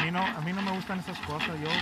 a mí no me gustan esas cosas. Yo